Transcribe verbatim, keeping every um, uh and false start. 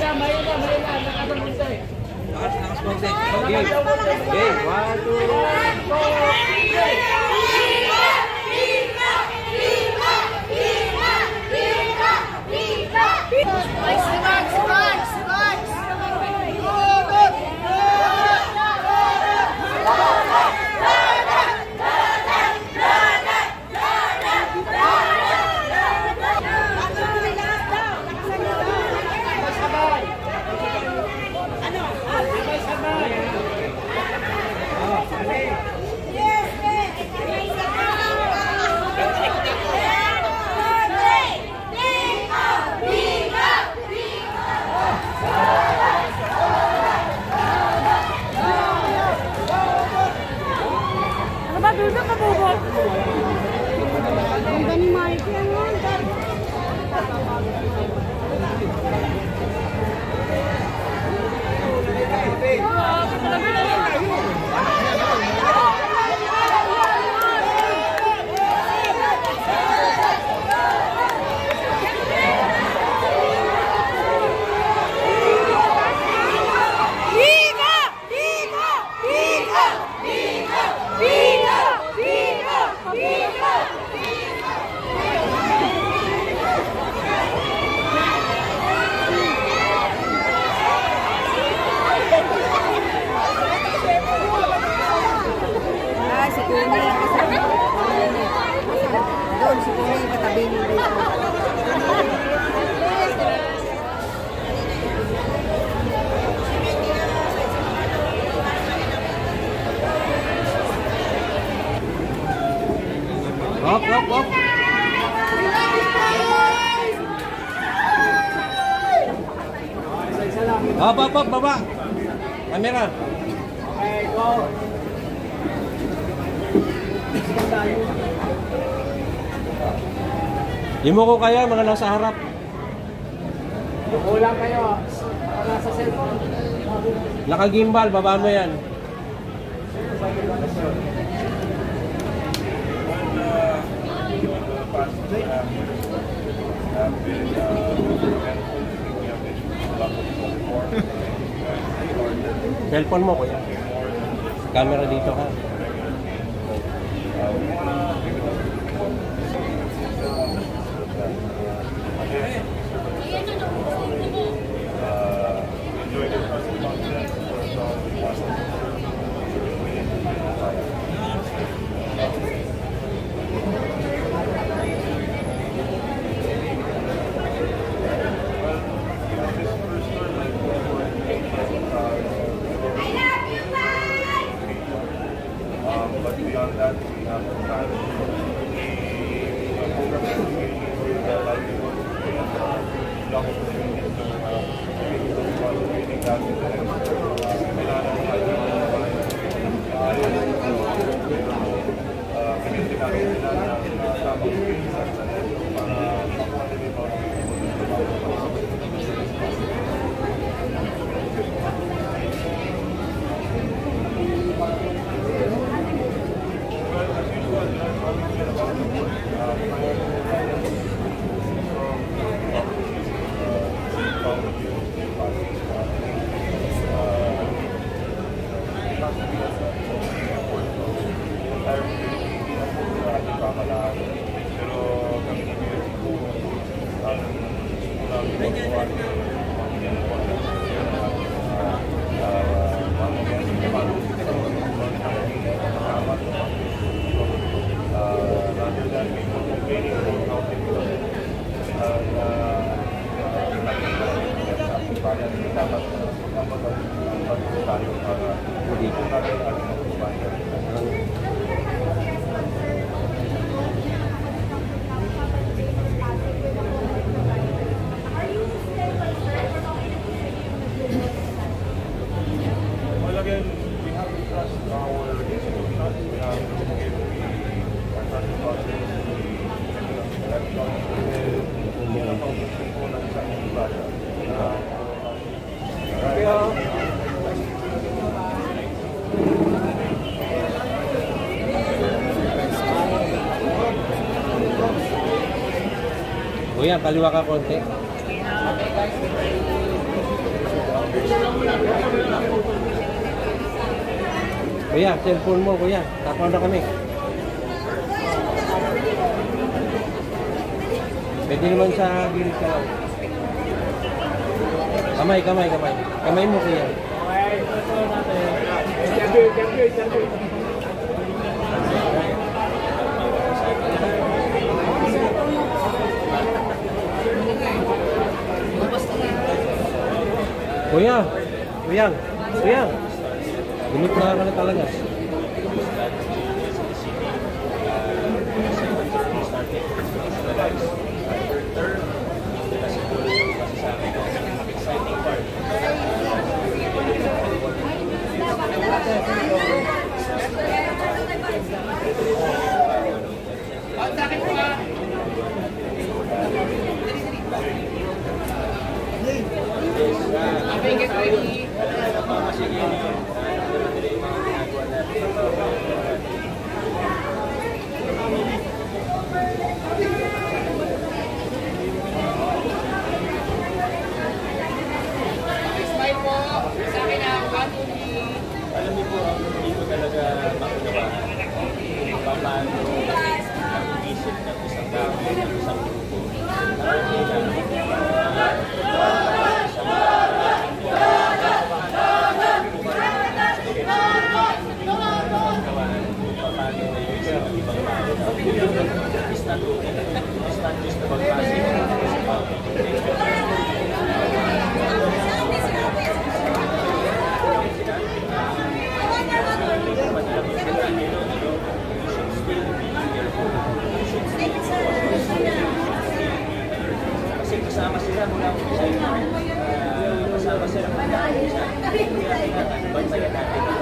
Wop, wop, wop. Hop, hop, hop, baba. Kamera. Okay, go. Imuko kayo, mga nasa harap. Kulang kayo. Nasa cellphone. Naka-gimbal, baba mo yan. Cellphone mo, kuya. Camera dito ka. Kuya, kaliwa ka konti. Kuya, cellphone mo, kuya. Tapaw na kami. Pwede naman sa gilid ka lang. Kamay, kamay, kamay. Kamay mo, kuya. Okay, ito natin. Interview, interview, interview. Kuya, kuya, kuya. Ginitra ka na talaga. Get ready. Smile po. Sa akin ang one, two, three. Alam niyo po, hindi ko talaga maunawaan kung paano ang isip ng isang tao, ng isang grupo. Marami lang. It's not okay. It's not just about passing. It's about kasi kasama sila mula umpisa. Uh, kasama sila mula umpisa. Kaya kailangan bantayan natin